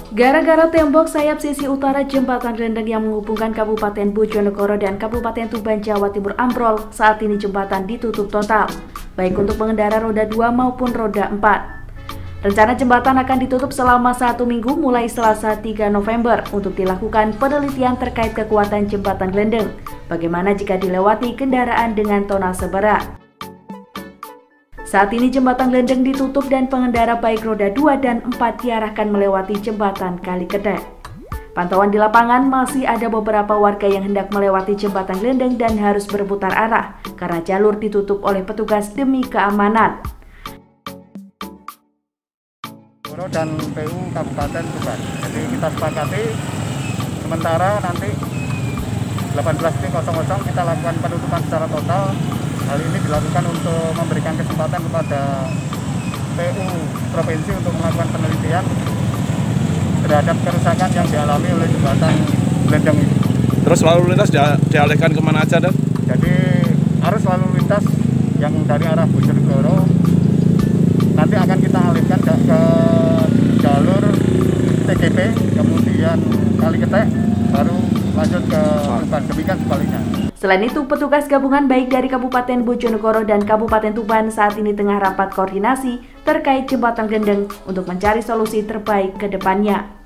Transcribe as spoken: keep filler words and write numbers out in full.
Gara-gara tembok sayap sisi utara jembatan Glendeng yang menghubungkan Kabupaten Bojonegoro dan Kabupaten Tuban, Jawa Timur ambrol, saat ini jembatan ditutup total, baik untuk pengendara roda dua maupun roda empat. Rencana jembatan akan ditutup selama satu minggu mulai Selasa tiga November untuk dilakukan penelitian terkait kekuatan jembatan Glendeng. Bagaimana jika dilewati kendaraan dengan tonase berat? Saat ini jembatan Glendeng ditutup dan pengendara baik roda dua dan empat diarahkan melewati jembatan Kalikete. Pantauan di lapangan masih ada beberapa warga yang hendak melewati jembatan Glendeng dan harus berputar arah karena jalur ditutup oleh petugas demi keamanan. Dan P U Kabupaten Tuban. Jadi kita sepakati sementara nanti delapan belas nol nol kita lakukan penutupan secara total. Hal ini dilakukan untuk memberikan kesempatan kepada P U Provinsi untuk melakukan penelitian terhadap kerusakan yang dialami oleh jembatan Glendeng ini. Terus lalu lintas di dialihkan kemana aja, Dan? Jadi arus lalu lintas yang dari arah Bojonegoro nanti akan kita alihkan ke jalur T G P, kemudian Kalikete, baru lanjut ke Tuban, demikian sebaliknya. Selain itu, petugas gabungan baik dari Kabupaten Bojonegoro dan Kabupaten Tuban saat ini tengah rapat koordinasi terkait jembatan Glendeng untuk mencari solusi terbaik ke depannya.